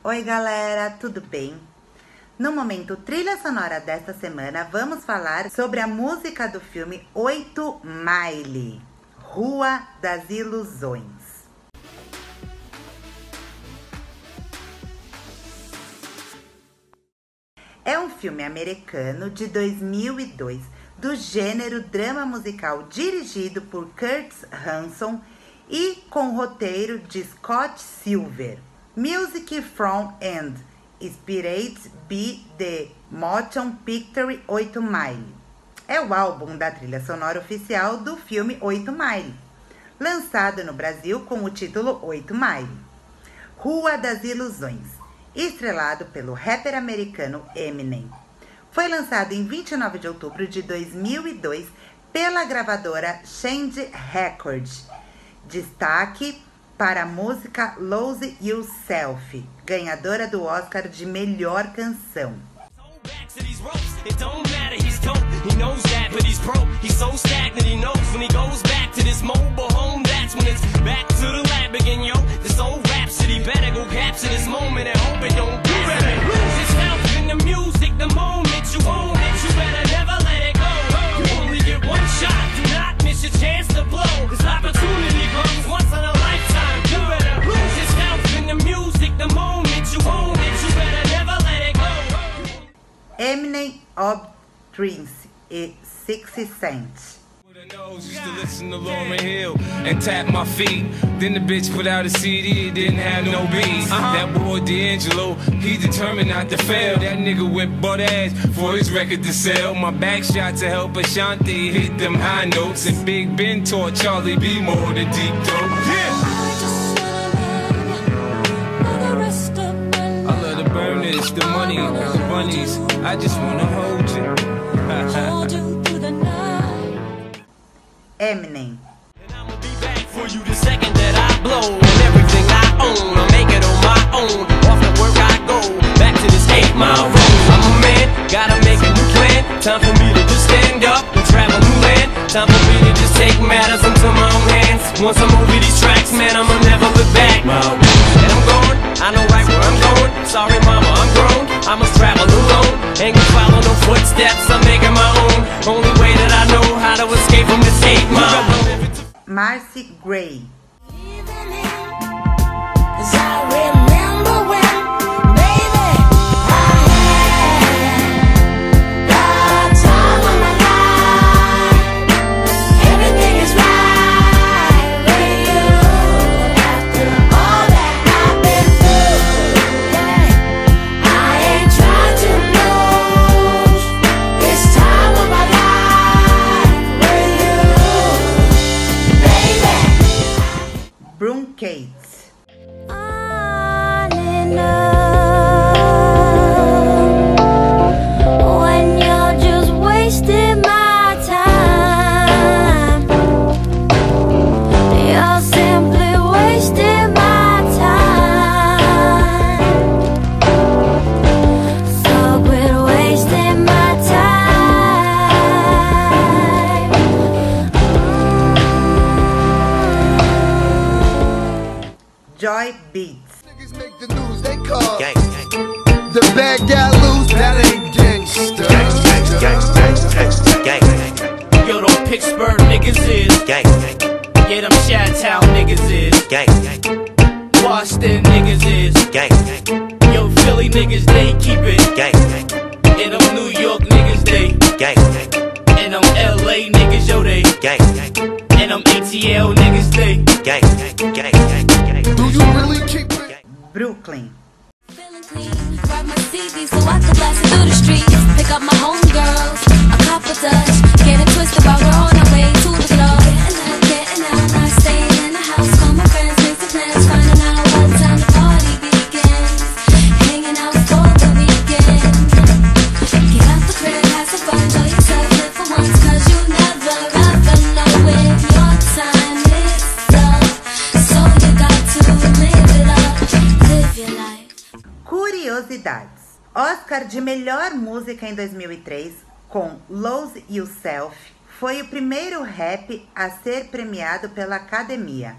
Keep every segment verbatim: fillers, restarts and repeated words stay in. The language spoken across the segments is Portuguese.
Oi galera, tudo bem? No momento trilha sonora desta semana, vamos falar sobre a música do filme oito Mile, Rua das Ilusões. É um filme americano de dois mil e dois, do gênero drama musical, dirigido por Curtis Hanson e com roteiro de Scott Silver. Music from and inspired by the motion picture oito Mile. É o álbum da trilha sonora oficial do filme oito Mile, lançado no Brasil com o título oito Mile. Rua das Ilusões, estrelado pelo rapper americano Eminem. Foi lançado em vinte e nove de outubro de dois mil e dois pela gravadora Change Records. Destaque para a música Lose Yourself, ganhadora do Oscar de melhor canção. Eminem of Dreams e sixty Cent. Used to listen to Lauryn Hill and tap my feet. Then the bitch put out a C D, it didn't have no beats. Uh-huh. That boy D'Angelo, he determined not to fail. That nigga went butt ass for his record to sell. My back shot to help Ashanti hit them high notes. And Big Ben taught Charlie B more than deep dope. Yeah. I love the burners, the money, the bunnies. I just wanna hold you. Hold you through the night. Eminem. And I'ma be back for you the second that I blow. And everything I own, I make it on my own. Off the work I go, back to this eight mile road. I'm a man, gotta make a new plan. Time for me to just stand up and travel new land. Time for me to just take matters into my own hands. Once I'm over these tracks, man, I'ma never look back. And I'm going, I know right where I'm going. Sorry mama, I'm grown, I must travel alone. Ain't gonna follow no footsteps, I'm making my own. Only way that I know how to escape from this eight mile. Marcy Gray. Bruncates. On and on, when you're just wasting my time, you're simply wasting my time. So quit wasting my time. Joy Beats. Niggas make the news, they call gang, gang. The bad guy lose, that ain't gangsta. Gang, gang, gang, gang, gang. Yo, them Pittsburgh niggas is gang, gang. Yeah, them Chi-Town niggas is gang, gang. Boston niggas is gang, gang. Yo, Philly niggas, they keep it gang, gang. And them New York niggas, they gang, gang. And them L A niggas, yo, they gang, gang. And them A T L niggas, they gang, gang, gang, gang, gang. Do you really keep it? Brooklyn. Feeling clean, grab my C D so I can blast it through the streets. Pick up my homegirls, a couple Dutch, get it twisted while we're on our way to the club. Getting out, getting out, not staying in the house. Call my friends, make some plans, finding out what time the party begins. Hanging out for the weekend. Get out the crib, have some fun, enjoy yourself, live for once, cause you never ever know when your time is up. So you got to live it up, live your life. Curiosidades. Oscar de melhor música em dois mil e três com Lose Yourself, foi o primeiro rap a ser premiado pela Academia.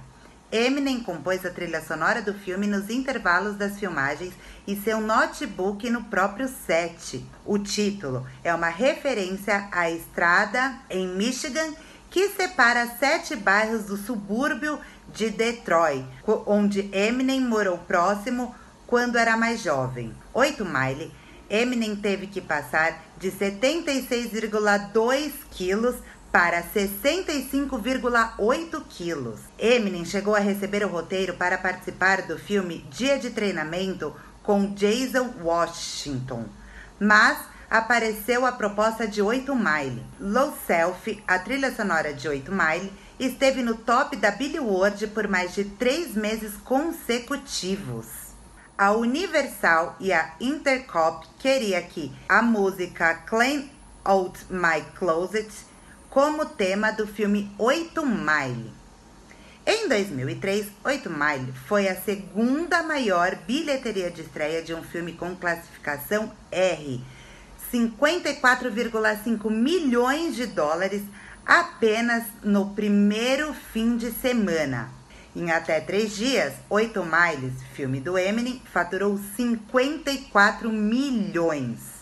Eminem compôs a trilha sonora do filme nos intervalos das filmagens e seu notebook no próprio set. O título é uma referência à estrada em Michigan que separa sete bairros do subúrbio de Detroit, onde Eminem morou próximo quando era mais jovem. Oito Mile, Eminem teve que passar de setenta e seis vírgula dois quilos para sessenta e cinco vírgula oito quilos. Eminem chegou a receber o roteiro para participar do filme Dia de Treinamento com Jason Washington, mas apareceu a proposta de oito Mile. Low Self, a trilha sonora de oito Mile, esteve no top da Billboard por mais de três meses consecutivos. A Universal e a Intercop queria que a música Clean Out My Closet como tema do filme oito Mile. Em dois mil e três, oito Mile foi a segunda maior bilheteria de estreia de um filme com classificação R, cinquenta e quatro vírgula cinco milhões de dólares apenas no primeiro fim de semana. Em até três dias, oito Miles, filme do Eminem, faturou cinquenta e quatro milhões.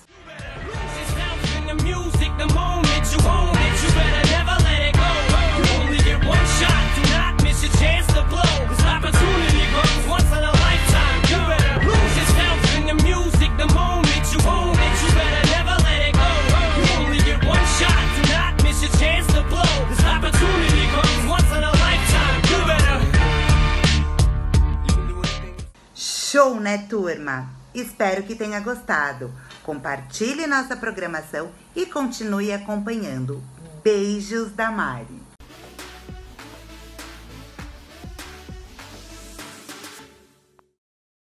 Show, né, turma? Espero que tenha gostado. Compartilhe nossa programação e continue acompanhando. Beijos da Mari.